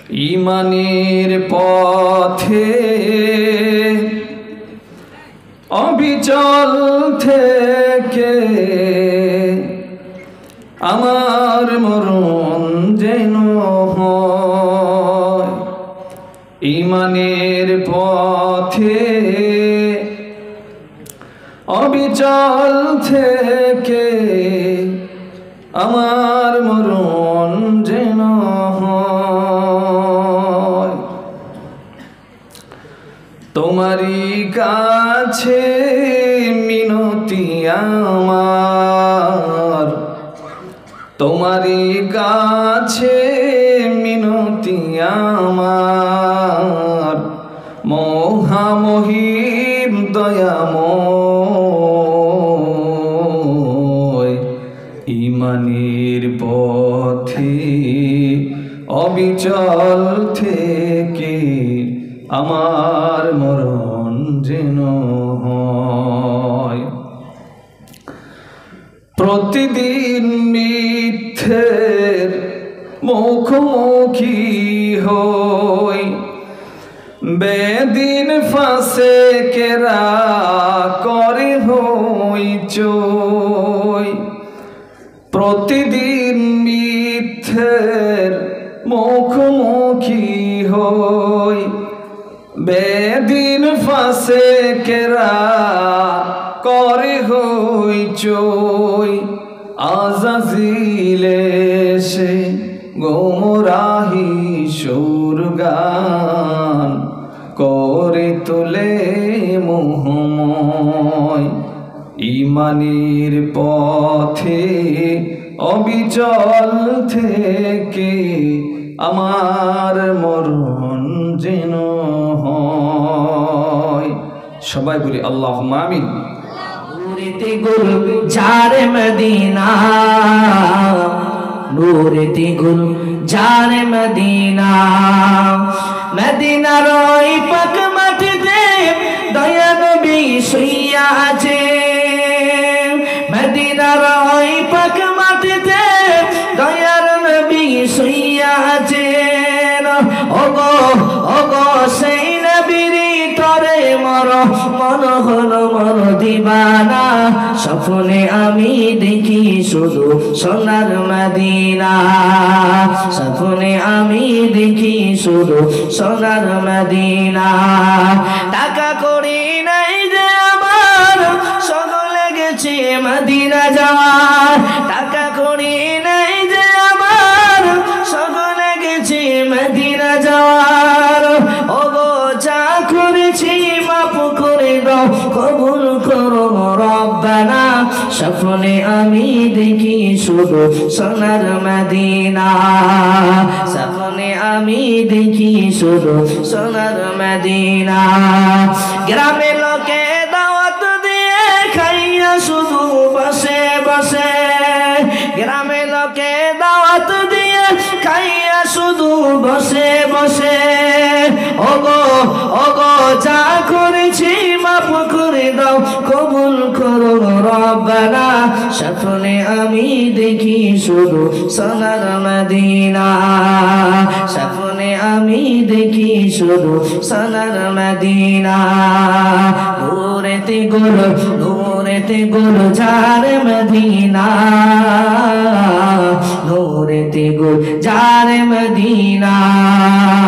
ঈমানের পথে অবিচল থেকে আমার মরণ যেন হয়। ঈমানের পথে অবিচল থেকে আমার মরণ যেন হয়। তোমারই কাছে মিনতি আমার, তোমারই কাছে মিনতি আমার, মহামহিম দয়াময়। ঈমানের পথে অবিচল থেকে আমার মরণ যেন হয়। প্রতিদিন মিথ্যের মুখোমুখি হই, বেদিন ফাসেকেরা করে হইচই। প্রতিদিন মিথ্যের মুখোমুখি হই, বেদিন ফাসেকেরা করে হইচই। আযাজিল এসে গোমরাহি সুরগান করে তোলে মোহময়। ঈমানের পথে অবিচল থেকে আমার মরণ যেন হয়। সবাই বলি আল্লাহুম্মা আমিন। নূরেতে গুল জারে মদিনা, নূরেতে গুল জারে মদিনা, মদিনার ওই পাক মাটিতে দয়া নবী শুইয়া আছে। মদিনার ওই পাক মাটিতে দয়ার নবী শুইয়া আছে। ওগো ওগো সেই নবীর তরে মর মন হলো মন দিবানা। স্বপ্নে আমি দেখি শুধু সোনার মদিনা, স্বপ্নে আমি দেখি শুধু সোনার মদিনা। টাকা করি নাই যে আমার, শোক লেগেছে মদিনা যাওয়ার। টাকা করি নাই যে আমার, শোক লেগেছে মদিনা যাওয়ার। ওগো যা করেছি মাফ করে দাও, কবুল করো রব্বানা। স্বপ্নে আমি দেখি শুধু সোনার মদিনা, স্বপ্নে আমি দেখি শুধু সোনার মদিনা। গ্রামে লোকে দাওয়াত দিয়ে খাইয়া শুধু বসে বসে, গ্রামে লোকে দাওয়াত দিয়ে খাইয়া শুধু বসে বসে। ওগো ওগো যা করেছি মাফ করে দাও, কবুল করো রব্বানা। স্বপ্নে আমি দেখি শুধু সোনার মদিনা, স্বপ্নে আমি দেখি শুধু সোনার মদিনা। নূরেতে গুল, নূরেতে গুল জারে মদিনা, নূরেতে গুল জারে মদিনা।